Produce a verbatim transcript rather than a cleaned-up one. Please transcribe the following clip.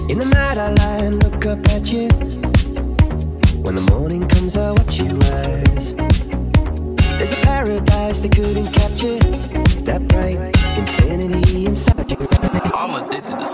In the night I lie and look up at you. When the morning comes I watch you rise. There's a paradise they couldn't capture, that bright infinity inside you. I'm addicted to